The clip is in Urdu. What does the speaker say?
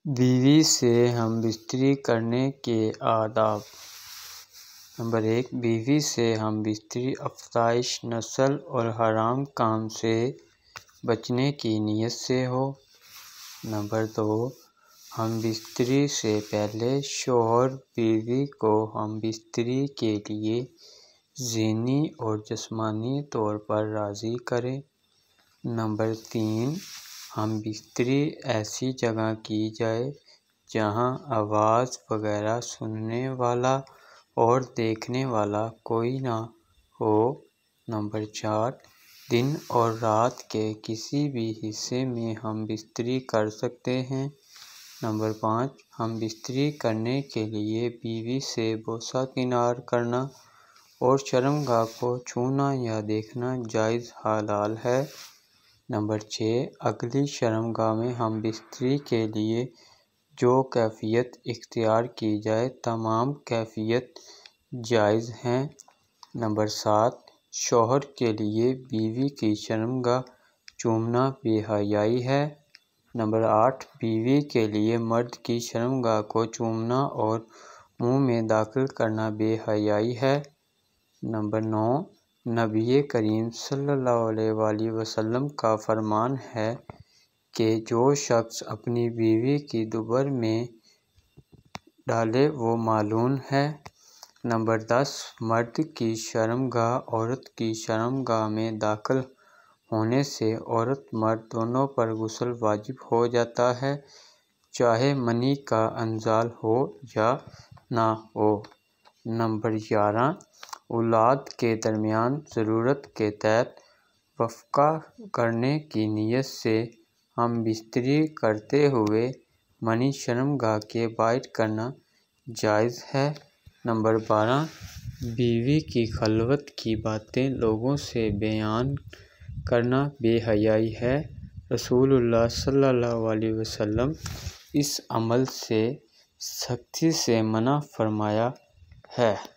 بیوی سے ہم بستری کرنے کے آداب۔ نمبر 1، بیوی سے ہم بستری افزائش نسل اور حرام کام سے بچنے کی نیت سے ہو۔ نمبر 2، ہم بستری سے پہلے شوہر بیوی کو ہم بستری کے لیے ذہنی اور جسمانی طور پر راضی کرے۔ نمبر 3، ہم بستری ایسی جگہ کی جائے جہاں آواز وغیرہ سننے والا اور دیکھنے والا کوئی نہ ہو۔ نمبر 4، دن اور رات کے کسی بھی حصے میں ہم بستری کر سکتے ہیں۔ نمبر 5، ہم بستری کرنے کے لیے بیوی سے بوسہ کنار کرنا اور شرمگاہ کو چھونا یا دیکھنا جائز حلال ہے۔ نمبر 6، اگلی شرمگاہ میں ہم بستری کے لیے جو کیفیت اختیار کی جائے تمام کیفیت جائز ہیں۔ نمبر 7، شوہر کے لیے بیوی کی شرمگاہ چومنا بے حیائی ہے۔ نمبر 8، بیوی کے لیے مرد کی شرمگاہ کو چومنا اور منہ میں داخل کرنا بے حیائی ہے۔ نمبر 9، نبی کریم صلی اللہ علیہ وآلہ وسلم کا فرمان ہے کہ جو شخص اپنی بیوی کی دبر میں ڈالے وہ ملعون ہے۔ نمبر 10، مرد کی شرمگاہ عورت کی شرمگاہ میں داخل ہونے سے عورت مرد دونوں پر غسل واجب ہو جاتا ہے، چاہے منی کا انزال ہو یا نہ ہو۔ نمبر 11، اولاد کے درمیان ضرورت کے تحت وقفہ کرنے کی نیت سے ہم بستری کرتے ہوئے منی شرمگاہ کے باہر کرنا جائز ہے۔ نمبر 12، بیوی کی خلوت کی باتیں لوگوں سے بیان کرنا بے حیائی ہے۔ رسول اللہ صلی اللہ علیہ وسلم اس عمل سے سختی سے منع فرمایا ہے۔